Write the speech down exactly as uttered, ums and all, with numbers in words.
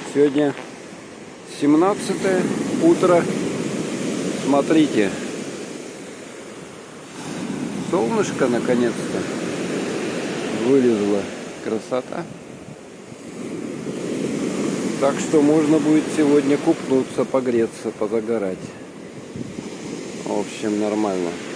Сегодня семнадцатое утро. Смотрите, солнышко наконец-то вылезло. Красота. Так что можно будет сегодня купнуться, погреться, позагорать. В общем, нормально.